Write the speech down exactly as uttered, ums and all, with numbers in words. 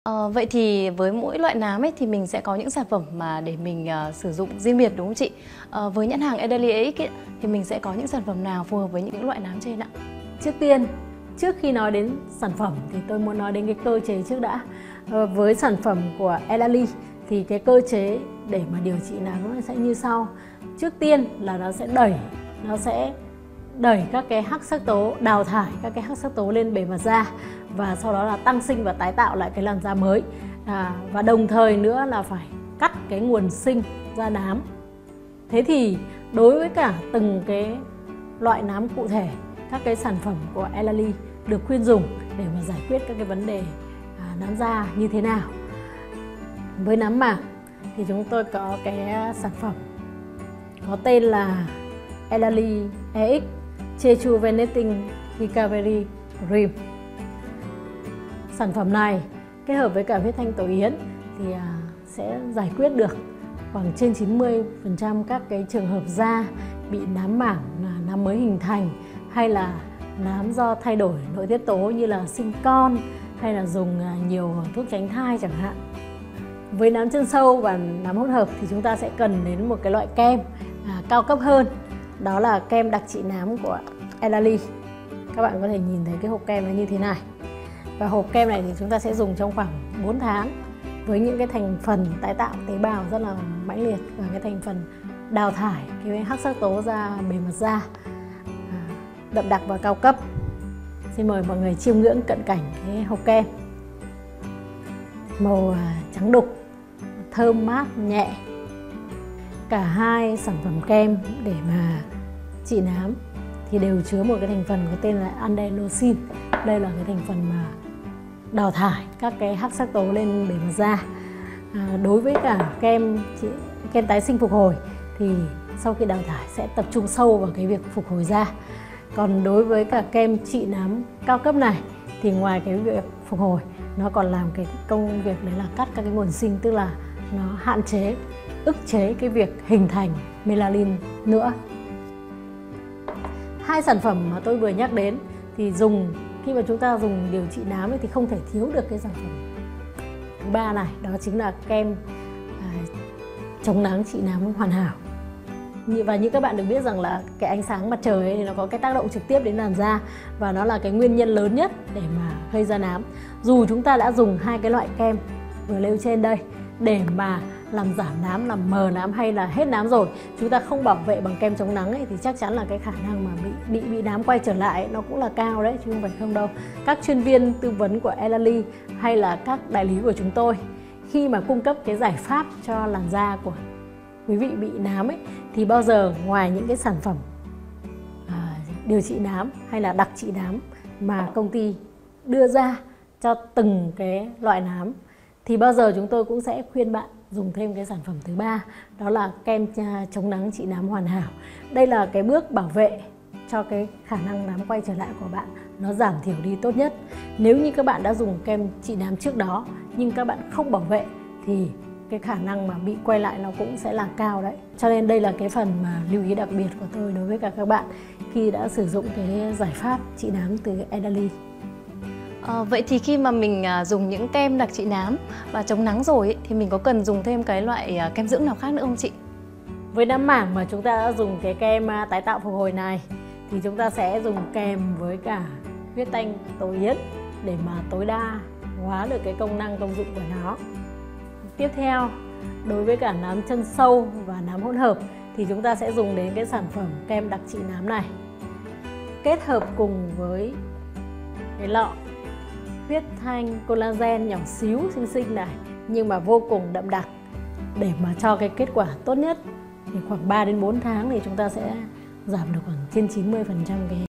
Ờ, vậy thì với mỗi loại nám ấy thì mình sẽ có những sản phẩm mà để mình uh, sử dụng riêng biệt, đúng không chị? Ờ, với nhãn hàng Edaly e ích ấy, thì mình sẽ có những sản phẩm nào phù hợp với những loại nám trên ạ? Trước tiên, trước khi nói đến sản phẩm thì tôi muốn nói đến cái cơ chế trước đã. Ờ, với sản phẩm của Edaly thì cái cơ chế để mà điều trị nám nó sẽ như sau. Trước tiên là nó sẽ đẩy, nó sẽ đẩy các cái hắc sắc tố, đào thải các cái hắc sắc tố lên bề mặt da, và sau đó là tăng sinh và tái tạo lại cái làn da mới, à, và đồng thời nữa là phải cắt cái nguồn sinh da nám. Thế thì đối với cả từng cái loại nám cụ thể, các cái sản phẩm của Edaly được khuyên dùng để mà giải quyết các cái vấn đề à, nám da như thế nào. Với nám mảng thì chúng tôi có cái sản phẩm có tên là Edaly e ích Rejuvenating Recovery Cream. Sản phẩm này kết hợp với cả huyết thanh tổ yến thì à, sẽ giải quyết được khoảng trên chín mươi phần trăm các cái trường hợp da bị nám mảng, là nám mới hình thành, hay là nám do thay đổi nội tiết tố như là sinh con, hay là dùng à, nhiều thuốc tránh thai chẳng hạn. Với nám chân sâu và nám hỗn hợp thì chúng ta sẽ cần đến một cái loại kem à, cao cấp hơn. Đó là kem đặc trị nám của Edaly. Các bạn có thể nhìn thấy cái hộp kem nó như thế này. Và hộp kem này thì chúng ta sẽ dùng trong khoảng bốn tháng với những cái thành phần tái tạo tế bào rất là mãnh liệt, và cái thành phần đào thải cái hắc sắc tố ra bề mặt da à, đậm đặc và cao cấp. Xin mời mọi người chiêm ngưỡng cận cảnh cái hộp kem. Màu trắng đục, thơm mát nhẹ. Cả hai sản phẩm kem để mà trị nám thì đều chứa một cái thành phần có tên là adenosine. Đây là cái thành phần mà đào thải các cái hắc sắc tố lên bề mặt da. À, đối với cả kem kem tái sinh phục hồi thì sau khi đào thải sẽ tập trung sâu vào cái việc phục hồi da. Còn đối với cả kem trị nám cao cấp này thì ngoài cái việc phục hồi, nó còn làm cái công việc đấy là cắt các cái nguồn sinh, tức là nó hạn chế, ức chế cái việc hình thành melanin nữa. Hai sản phẩm mà tôi vừa nhắc đến thì dùng khi mà chúng ta dùng điều trị nám thì không thể thiếu được cái sản phẩm thứ ba này, đó chính là kem à, chống nắng trị nám hoàn hảo. Và như các bạn được biết rằng là cái ánh sáng mặt trời ấy thì nó có cái tác động trực tiếp đến làn da, và nó là cái nguyên nhân lớn nhất để mà gây ra nám. Dù chúng ta đã dùng hai cái loại kem vừa nêu trên đây để mà làm giảm nám, làm mờ nám hay là hết nám rồi, chúng ta không bảo vệ bằng kem chống nắng ấy, thì chắc chắn là cái khả năng mà bị bị bị nám quay trở lại ấy, nó cũng là cao đấy, chứ không phải không đâu. Các chuyên viên tư vấn của Edaly hay là các đại lý của chúng tôi khi mà cung cấp cái giải pháp cho làn da của quý vị bị nám ấy, thì bao giờ ngoài những cái sản phẩm à, điều trị nám hay là đặc trị nám mà công ty đưa ra cho từng cái loại nám, thì bao giờ chúng tôi cũng sẽ khuyên bạn dùng thêm cái sản phẩm thứ ba, đó là kem chống nắng trị nám hoàn hảo. Đây là cái bước bảo vệ cho cái khả năng nám quay trở lại của bạn nó giảm thiểu đi tốt nhất. Nếu như các bạn đã dùng kem trị nám trước đó nhưng các bạn không bảo vệ thì cái khả năng mà bị quay lại nó cũng sẽ là cao đấy. Cho nên đây là cái phần mà lưu ý đặc biệt của tôi đối với cả các bạn khi đã sử dụng cái giải pháp trị nám từ Edaly. À, vậy thì khi mà mình à, dùng những kem đặc trị nám và chống nắng rồi ấy, thì mình có cần dùng thêm cái loại à, kem dưỡng nào khác nữa không chị? Với nám mảng mà chúng ta đã dùng cái kem à, tái tạo phục hồi này thì chúng ta sẽ dùng kèm với cả huyết thanh tổ yến để mà tối đa hóa được cái công năng công dụng của nó. Tiếp theo, đối với cả nám chân sâu và nám hỗn hợp thì chúng ta sẽ dùng đến cái sản phẩm kem đặc trị nám này, kết hợp cùng với cái lọ huyết thanh collagen nhỏ xíu xinh xinh này, nhưng mà vô cùng đậm đặc, để mà cho cái kết quả tốt nhất thì khoảng ba đến bốn tháng thì chúng ta sẽ giảm được khoảng trên chín mươi phần trăm cái